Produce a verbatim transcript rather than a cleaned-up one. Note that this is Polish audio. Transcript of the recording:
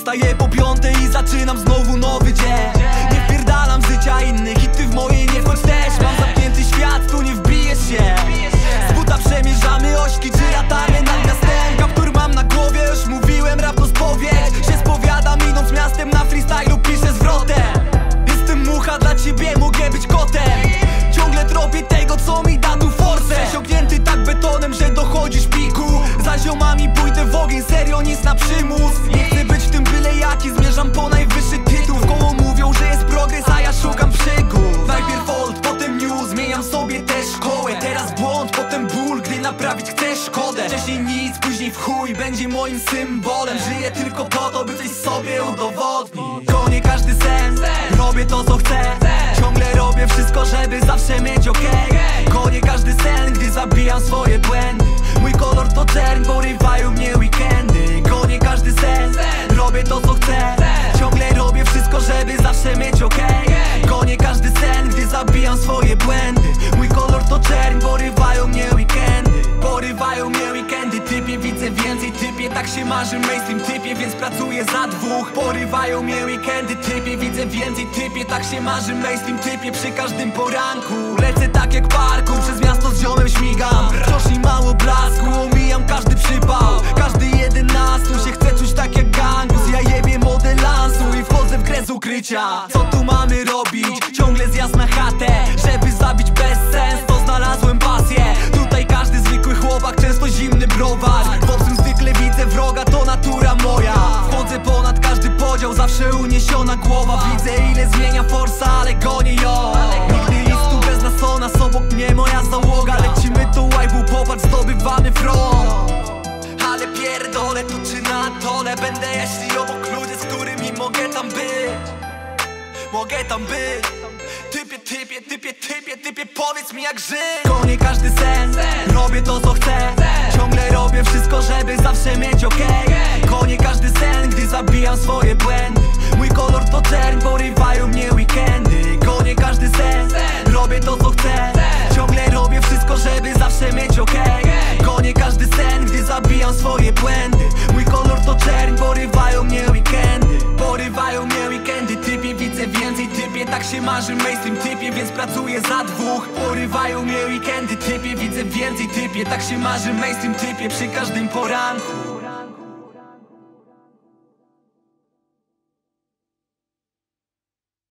Wstaję po piątej i zaczynam znowu nowy dzień. Nie wpierdalam życia innych i ty w moje nie wchodź też. Mam zamknięty świat, tu nie wbijesz się. Z buta przemierzamy ośki, czy latamy nad miastem. Kaptur mam na głowie, już mówiłem, rap to spowiedź. Się spowiadam idąc miastem, na freestylu piszę zwrotem. Jestem mucha dla ciebie, mogę być kotem. Ciągle tropię tego, co mi da tu forsę. Przesiąknięty tak betonem, że dochodzisz piku. Za ziomami pójdę w ogień, serio nic na przymus. Nie chcę być w tym byle jaki, zmierzam po najwyższy tytuł. W koło mówią, że jest progres, a ja szukam przygód. Najpierw old, potem new, zmieniam sobie też szkołę. Teraz błąd, potem ból, gdy naprawić chcę szkodę. Wcześniej nic, później w chuj, będzie moim symbolem. Żyję tylko po to, by coś sobie udowodnić. Konie każdy sen, robię to co chcę. Ciągle robię wszystko, żeby zawsze mieć okej. Konie każdy sen, gdy zabijam swoje błędy. Mój kolor to czerń, porywają mnie weekendy. Konie każdy sen, robię to co chcę. Ciągle robię wszystko, żeby zawsze mieć okej. Konie każdy sen, gdy zabijam swoje błędy. Mój kolor to czerń, porywają mnie weekendy. Porywają mnie weekendy, typie widzę więcej, typie tak się marzy mainstream, typie, więc pracuję za dwóch. Porywają mnie weekendy, typie widzę więcej, typie tak się marzy mainstream, typie przy każdym poranku. Lecę tak jak parkour, przez miasto z ziomem śmigam. Wciąż mi mało blasku, omijam każdy przypał. Każdy jeden nas tu się chce czuć tak jak gangus. Ja jebie modelansu i wchodzę w grę z ukrycia. Co tu mamy robić? Ciągle zjazd na chatę, żeby zabić bez sens, to znalazłem pasję. Tutaj każdy zwykły chłopak, często zimny browar. W obcym zwykle widzę wroga, to natura moja. Wchodzę ponad każdy podział, zawsze uniesiona głowa. Widzę ile zmienia forsa, ale gonię ją. Nigdy listu bez nas, nas obok mnie moja załoga. Lecimy to łajbu, popatrz, zdobywamy front. Ale pierdolę tu czy na dole będę, jeśli obok ludzie, z którymi mogę tam być. Mogę tam być. Typie, typie, typie, typie, typie, powiedz mi jak żyć. Konie każdy sen, robię to co chcę. Ciągle robię wszystko, żeby zawsze mieć okej. Konie każdy sen, gdy zabijam swoje błędy. Mój kolor to czerń, porywają mnie weekendy. Konie każdy sen, robię to co chcę. Ciągle robię wszystko, żeby zawsze mieć okej. Konie każdy sen, gdy zabijam swoje błędy. Mój kolor to czerń, porywają mnie weekendy. Porywają mnie weekendy, typie widzę więcej, typie tak się marzy mainstream, typie, więc pracuję za dwóch. Porywają mnie weekendy, typie widzę więcej, typie tak się marzy mainstream, typie przy każdym poranku.